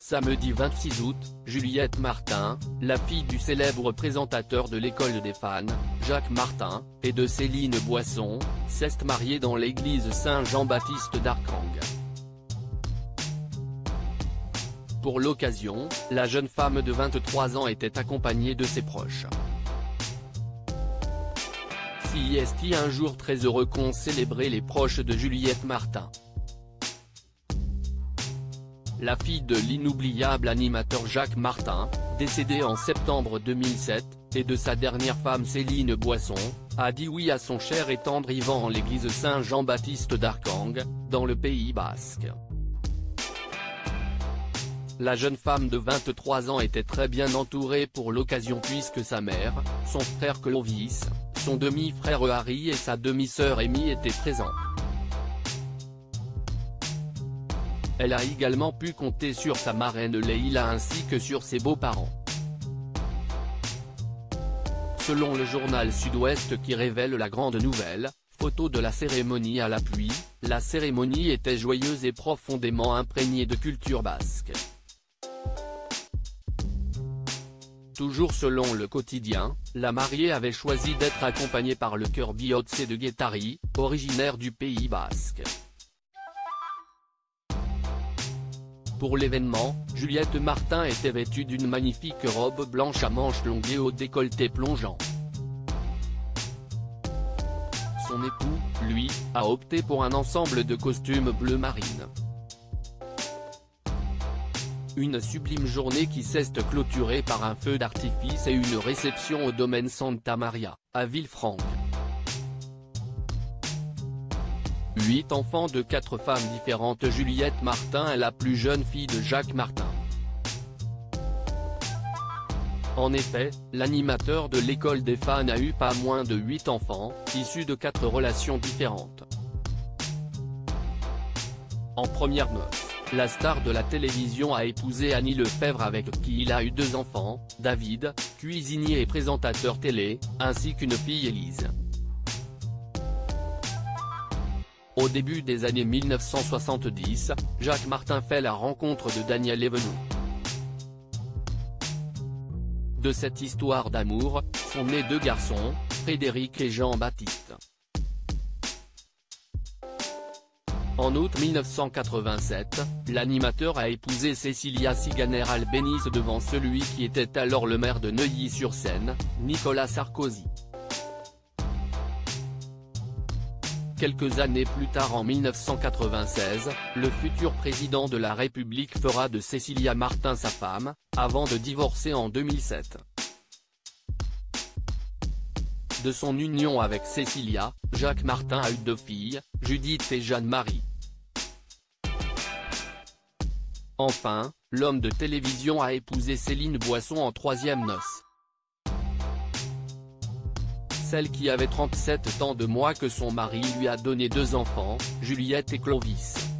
Samedi 26 août, Juliette Martin, la fille du célèbre présentateur de l'école des fans, Jacques Martin, et de Céline Boisson, s'est mariée dans l'église Saint-Jean-Baptiste d'Arcang. Pour l'occasion, la jeune femme de 23 ans était accompagnée de ses proches. C'est un jour très heureux qu'ont célébré les proches de Juliette Martin. La fille de l'inoubliable animateur Jacques Martin, décédé en septembre 2007, et de sa dernière femme Céline Boisson, a dit oui à son cher et tendre Ivan en l'église Saint-Jean-Baptiste d'Arcang, dans le Pays Basque. La jeune femme de 23 ans était très bien entourée pour l'occasion puisque sa mère, son frère Clovis, son demi-frère Harry et sa demi-sœur Amy étaient présents. Elle a également pu compter sur sa marraine Leïla ainsi que sur ses beaux-parents. Selon le journal Sud-Ouest qui révèle la grande nouvelle, photo de la cérémonie à la pluie, la cérémonie était joyeuse et profondément imprégnée de culture basque. Toujours selon le quotidien, la mariée avait choisi d'être accompagnée par le chœur Bihotze de Guétari, originaire du Pays Basque. Pour l'événement, Juliette Martin était vêtue d'une magnifique robe blanche à manches longues et au décolleté plongeant. Son époux, lui, a opté pour un ensemble de costumes bleu marine. Une sublime journée qui s'est clôturée par un feu d'artifice et une réception au domaine Santa Maria, à Villefranche. 8 enfants de 4 femmes différentes. Juliette Martin est la plus jeune fille de Jacques Martin. En effet, l'animateur de l'école des fans a eu pas moins de 8 enfants, issus de 4 relations différentes. En première noce, la star de la télévision a épousé Annie Lefebvre avec qui il a eu 2 enfants, David, cuisinier et présentateur télé, ainsi qu'une fille Élise. Au début des années 1970, Jacques Martin fait la rencontre de Daniel Evenou. De cette histoire d'amour, sont nés 2 garçons, Frédéric et Jean-Baptiste. En août 1987, l'animateur a épousé Cécilia Siganer-Albéniz devant celui qui était alors le maire de Neuilly-sur-Seine, Nicolas Sarkozy. Quelques années plus tard en 1996, le futur président de la République fera de Cécilia Martin sa femme, avant de divorcer en 2007. De son union avec Cécilia, Jacques Martin a eu 2 filles, Judith et Jeanne-Marie. Enfin, l'homme de télévision a épousé Céline Boisson en 3e noces. Celle qui avait 37 ans de moins que son mari lui a donné 2 enfants, Juliette et Clovis.